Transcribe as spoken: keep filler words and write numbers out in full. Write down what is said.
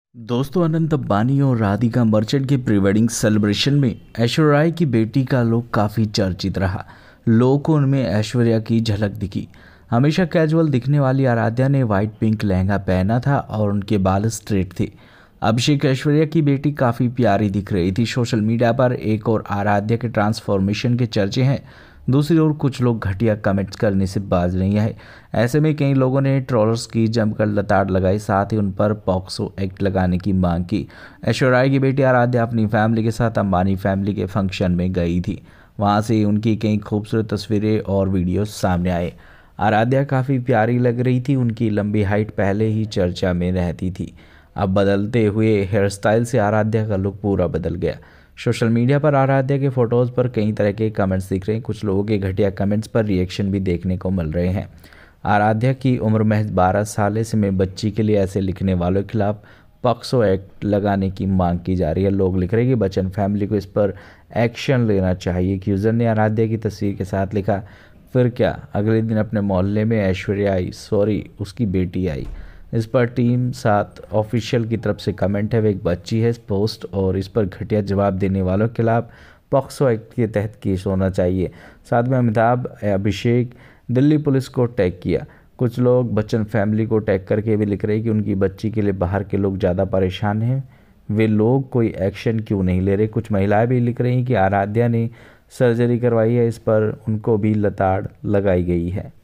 दोस्तों, अनंत अंबानी और राधिका मर्चेंट के प्री वेडिंग सेलिब्रेशन में ऐश्वर्या राय की बेटी का लुक काफ़ी चर्चित रहा। लोगों को उनमें ऐश्वर्या की झलक दिखी। हमेशा कैजुअल दिखने वाली आराध्या ने वाइट पिंक लहंगा पहना था और उनके बाल स्ट्रेट थे। अभिषेक ऐश्वर्या की बेटी काफ़ी प्यारी दिख रही थी। सोशल मीडिया पर एक और आराध्या के ट्रांसफॉर्मेशन के चर्चे हैं, दूसरी ओर कुछ लोग घटिया कमेंट्स करने से बाज नहीं आए। ऐसे में कई लोगों ने ट्रोलर्स की जमकर लताड़ लगाई, साथ ही उन पर पॉक्सो एक्ट लगाने की मांग की। ऐश्वर्या राय की बेटी आराध्या अपनी फैमिली के साथ अंबानी फैमिली के फंक्शन में गई थी। वहां से उनकी कई खूबसूरत तस्वीरें और वीडियो सामने आए। आराध्या काफ़ी प्यारी लग रही थी। उनकी लंबी हाइट पहले ही चर्चा में रहती थी। अब बदलते हुए हेयर स्टाइल से आराध्या का लुक पूरा बदल गया। सोशल मीडिया पर आराध्या के फोटोज़ पर कई तरह के कमेंट्स दिख रहे हैं। कुछ लोगों के घटिया कमेंट्स पर रिएक्शन भी देखने को मिल रहे हैं। आराध्या की उम्र महज बारह साल है। ऐसे में बच्ची के लिए ऐसे लिखने वालों के खिलाफ पॉक्सो एक्ट लगाने की मांग की जा रही है। लोग लिख रहे हैं कि बच्चन फैमिली को इस पर एक्शन लेना चाहिए। एक यूज़र ने आराध्या की तस्वीर के साथ लिखा, फिर क्या, अगले दिन अपने मोहल्ले में ऐश्वर्या आई, सॉरी उसकी बेटी आई। इस पर टीम सात ऑफिशियल की तरफ से कमेंट है, वे एक बच्ची है इस पोस्ट, और इस पर घटिया जवाब देने वालों के खिलाफ पॉक्सो एक्ट के तहत केस होना चाहिए। साथ में अमिताभ अभिषेक दिल्ली पुलिस को टैग किया। कुछ लोग बच्चन फैमिली को टैग करके भी लिख रहे हैं कि उनकी बच्ची के लिए बाहर के लोग ज़्यादा परेशान हैं, वे लोग कोई एक्शन क्यों नहीं ले रहे। कुछ महिलाएं भी लिख रही हैं कि आराध्या ने सर्जरी करवाई है, इस पर उनको भी लताड़ लगाई गई है।